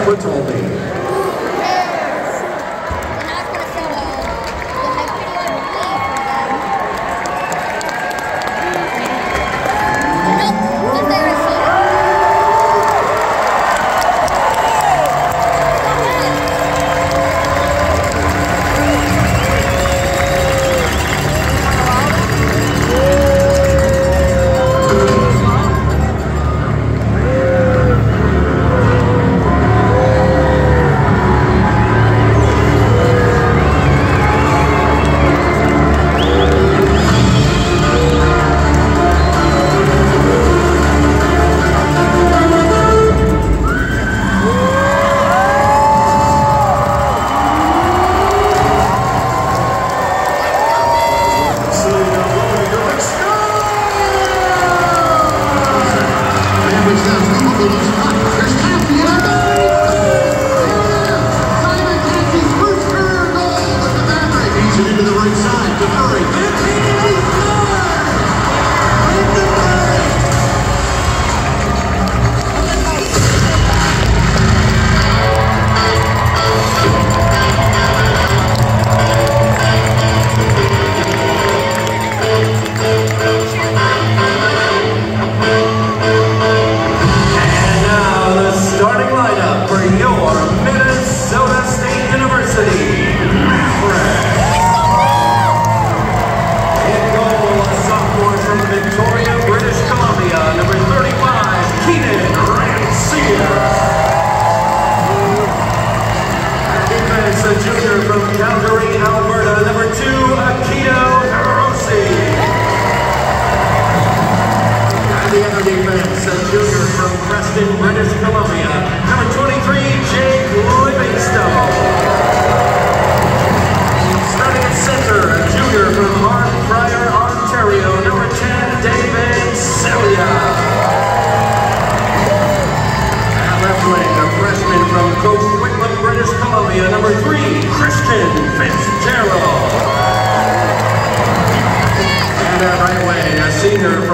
Put told me. British Columbia, number 23, Jake Livingstone. Starting at center, a junior from Pryor, Ontario, number 10, David Celia. At left wing, a freshman from Coquitlam, British Columbia, number 3, Christian Fitzgerald. And at right wing, a senior from